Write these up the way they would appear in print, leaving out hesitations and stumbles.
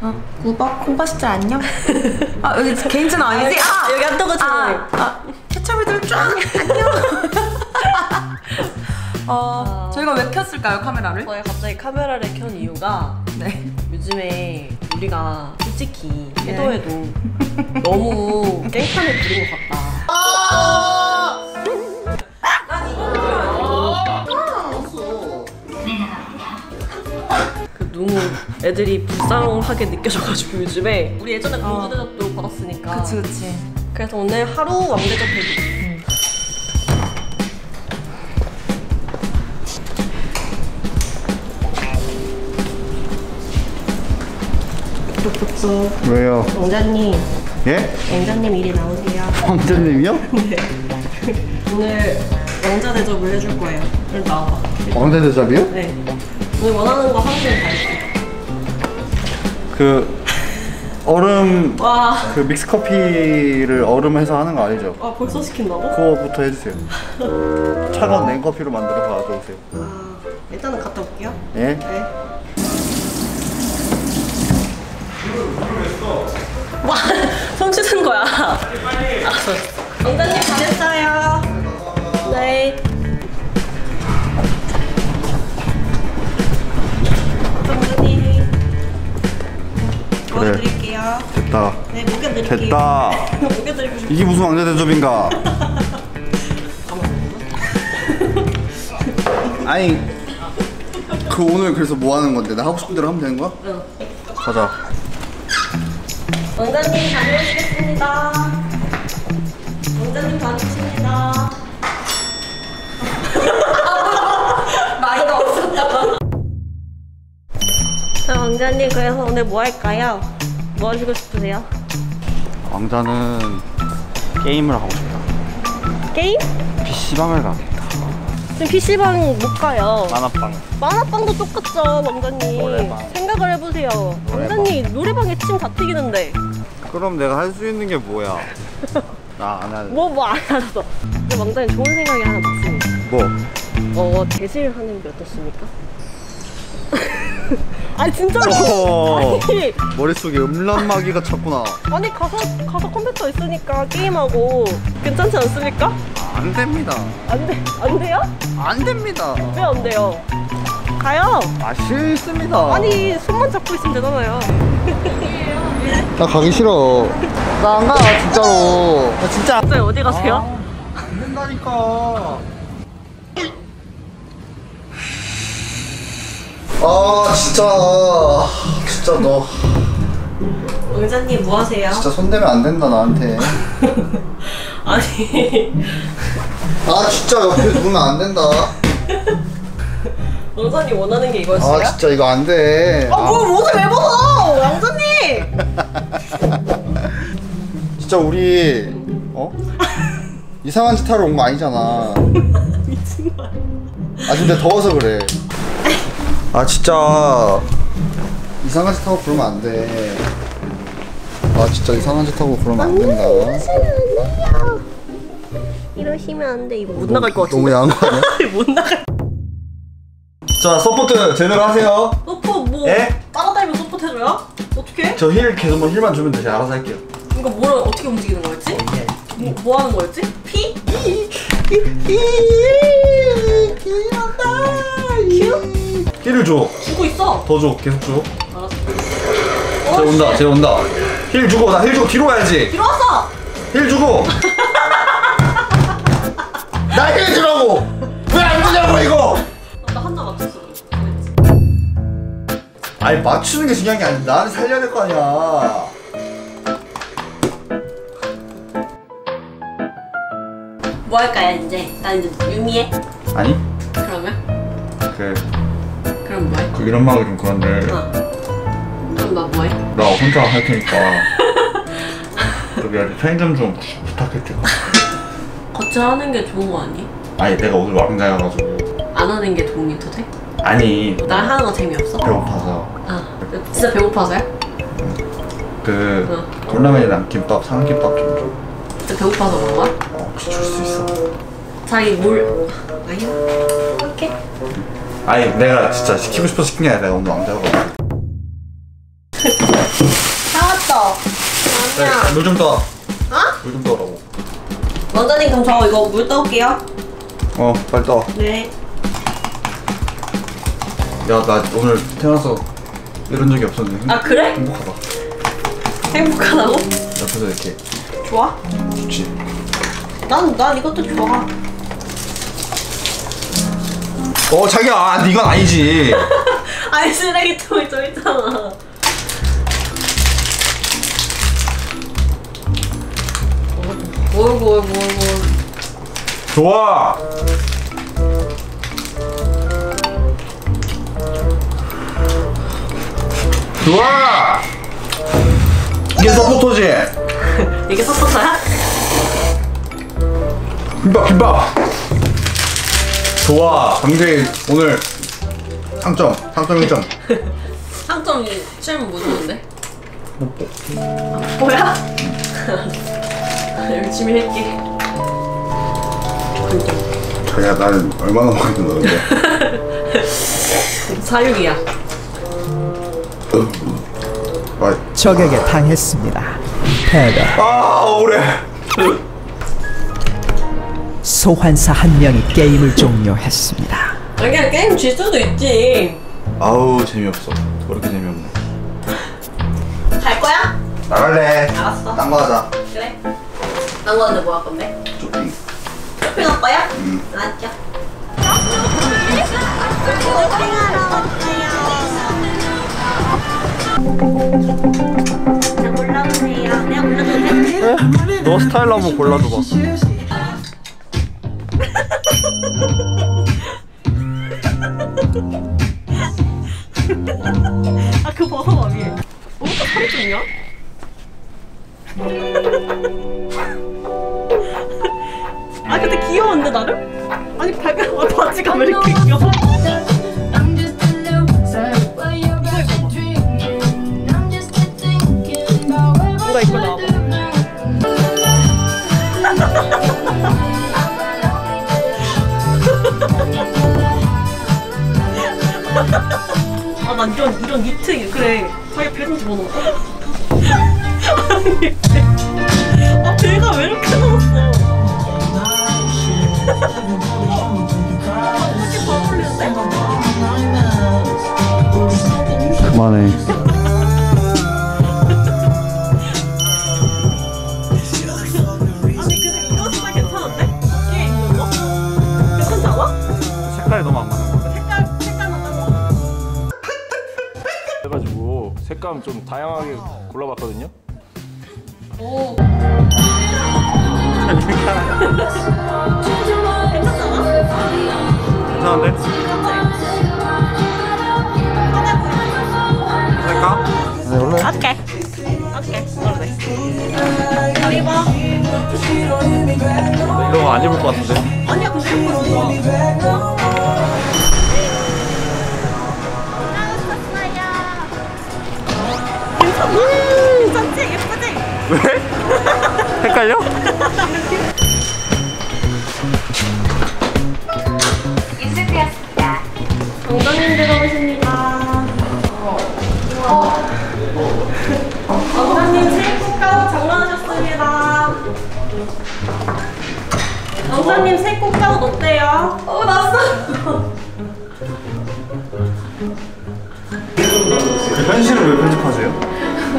우박 콩밥스트 안녕? 여기 개인전 아니지? 여기 핫도그 채널. 케찹이들 쫙 안녕. 저희가 왜 켰을까요, 카메라를? 저희 갑자기 카메라를 켠 이유가 요즘에 우리가 솔직히 해도 너무 깽판을 부린 것 같다. 난 이거 너무 애들이 불쌍하게 느껴져가지고 요즘에 우리 예전에 공주 대접도 받았으니까. 그치. 그래서 오늘 하루 왕대접 해주기. 왜요? 왕자님. 예? 왕자님 이리 나오세요. 왕자님이요? 네. 오늘 왕자 대접을 해줄 거예요. 일단 나와봐. 왕자 대접이요? 네. 오늘 원하는 거 하나씩 다 해줄게. 그 얼음 와. 그 믹스 커피를 얼음해서 하는 거 아니죠? 벌써 시킨다고? 그거부터 해주세요. 차가운 냉커피로 만들어서 가져오세요. 일단은 갔다 올게요. 예? 네. 와, 손 씻은 거야. 알았어. 왕자님 잘했어요. 네. 왕자님. 도와드릴게요. 됐다. 네, 먹여드릴게요. 됐다. 먹여드리고 싶어요. 이게 무슨 왕자 대접인가? 아니 그 오늘 그래서 뭐 하는 건데? 나 하고 싶은 대로 하면 되는 거야? 응. 가자. 왕자님 다녀오시겠습니다. 왕자님 다녀오십니다. 말도 없었다. 자, 왕자님 그래서 오늘 뭐 할까요? 뭐 하시고 싶으세요? 왕자는 게임을 하고 싶다. 게임? PC방을 가겠다. 지금 PC방 못 가요. 만화방. 만화방도 똑같죠, 왕자님. 노래방. 생각을 해보세요. 왕자님 노래방에 침 다 튀기는데. 그럼 내가 할 수 있는 게 뭐야? 나 안 할래. 뭐 안 하셨어. 근데 왕자님 좋은 생각이 하나 났습니다. 뭐? 대실하는 게 어떻습니까? 아니 진짜로. 아니, 머릿속에 음란마귀가 쳤구나. 아니 가서 컴퓨터 있으니까 게임하고 괜찮지 않습니까? 안 됩니다. 안 돼요? 안 됩니다. 왜 안 돼요? 가요. 싫습니다. 아니 손만 잡고 있으면 되잖아요. 나 가기 싫어. 나 안 가, 진짜로. 나 진짜. 갑자기 어디 가세요? 안 된다니까. 진짜 너. 왕자님 뭐 하세요? 진짜 손대면 안 된다, 나한테. 아니 진짜 옆에 누우면 안 된다. 왕자님 원하는 게 이거였어요? 진짜 이거 안 돼. 뭘 옷을 왜 벗어! 왕자님! 진짜 우리 이상한 짓 하러 온 거 아니잖아. 미친 거 아니야? 근데 더워서 그래. 진짜 이상한 짓 하고 그러면 안 돼. 진짜 이상한 짓 하고 그러면 안 된다. 이러시면 안 돼. 이거 못 나갈 것 같은데? 너무 야한 거 아니야? 못 나갈. 자, 서포트 제대로 하세요. 서포 뭐 예? 따라다니면 서포트 해줘요? 어떻게? 저 힐 계속 힐만 주면 돼. 제가 알아서 할게요. 이거 뭐를 어떻게 움직이는 거였지? 뭐 하는 거였지? 피? 큐? 힐을 줘. 주고 있어. 더 줘. 계속 줘. 알았어. 쟤 온다. 힐 주고 나 힐 주고 뒤로 가야지. 뒤로 왔어. 힐 주고. 나 힐 주라고. 왜 안 주냐고 이거. 나 한 장 맞췄어. 맞추는 게 중요한 게 아니야. 나를 살려야 될 거 아니야. 뭐 할까요 이제? 나 이제 유미해? 아니? 그러면? 그럼 뭐해? 이런 말이 좀 그런데. 그럼 나 뭐해? 나 혼자 할 테니까. 미안해. 편의점 좀 부탁할게. 같이 하는 게 좋은 거 아니? 내가 오늘 왕자여가지고. 안 하는 게 도움이 더 돼? 아니. 나 하는 거 재미없어? 배고파서. 진짜 배고파서야? 컵라면이랑 김밥, 삼김밥 좀 줘. 진짜 배고파서 그런 거야? 혹시 줄 수 있어? 자기 뭘... 아니야. 할게. 내가 진짜 시키고 싶어서 시킨 게 아니라 내가 오늘 왕자여가지고. 나왔어. 아니야. 물 좀 떠. 어? 물 좀 떠라고. 원장님 그럼 저 이거 물 떠올게요. 빨리 떠. 네. 야, 나 오늘 태어나서 이런 적이 없었는데. 아 그래? 행복하다. 행복하다고? 옆에서 이렇게. 좋아? 좋지. 난 이것도 좋아. 자기야, 이건 아니지. 아니 쓰레기통에 저 있잖아. 뭘. 좋아. 좋아. 이게 서포터지. 이게 서포터야? 김밥. 좋아. 강재희 오늘 상점 1점. 상점이 시험 뭐 주는데? 뭐야? 열심히 할게. 자기야, 나는 얼마나 먹고 있는 건데? 사육이야. 적에게 당했습니다. 패배. 억울해. 소환사 한 명이 게임을 종료했습니다. 그냥 게임 질 수도 있지. 아우, 재미없어. 왜 이렇게 재미없네. 갈 거야? 나갈래. 알았어. 딴 거 하자. 그래. 딴 거는데 뭐 할 건데? 쇼핑. 쇼핑할 거야? 알았죠. 자, 골라보세요. 내가 골라도 돼? 너 스타일 한번 골라줘봐. 아, 그거 벗어봐, 위에. 왜 이렇게 팔이 좁냐? 아, 근데 귀여운데, 나름? 아니, 바지가 왜 이렇게 귀여워? 누가 입고 나와봐. 아, 난 이런 니트, 그래. 자기 배 좀 집어넣어. 아, 배가 왜 이렇게 나왔어? 어떻게 더 어울리는데? 그만해. 아니, 근데 이거 진짜 괜찮은데? 뒤에 있는 거? 괜찮지 않아? 색깔이 너무 안 맞는 거 색깔만 따로. 해가지고 색감 좀 다양하게 골라봤거든요. 오. 괜찮은데? 살까? 네, 원래. 오케이. 그래. 잘 입어. 이거 안 입을 것 같은데? 아니야, 근데 예뻐, 좋아. 괜찮지? 예쁘지? 왜? 헷갈려? 정장님 들어오십니다. 정장님 새해 복 가고 장만하셨습니다. 정장님 새해 복 가고 어때요? 났어. 현실을 왜 편집하세요?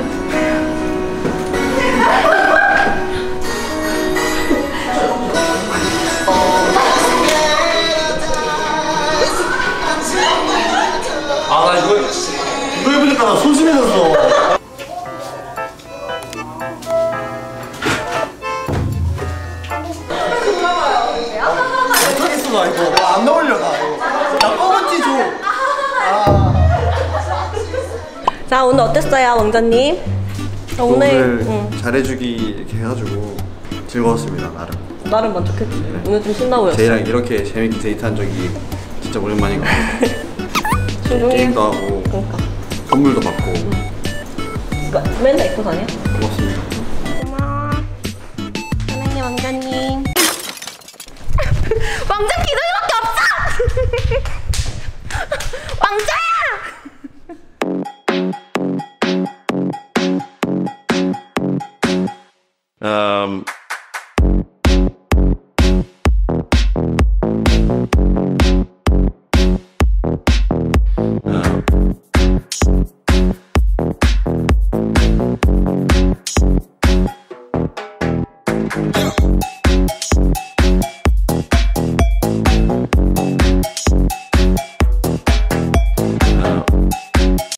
아, 나 이거 해보니까 나 소심해졌어. 못하겠어, 나 이거. 안 어울려, 나 검은 티 줘. 자, 오늘 어땠어요, 왕자님? 오늘 잘해주기 이렇게 해가지고 즐거웠습니다, 나름 만족했지. 오늘 좀 신나 보였어. 제이랑 이렇게 재밌게 데이트한 적이 진짜 오랜만인 것 같아요. 게임도 하고 그러니까. 선물도 받고 맨날 입고 다녀? 고맙습니다. 고마워. 사랑해, 왕자님. 왕자 기둥이밖에 없어! 왕자야! Um,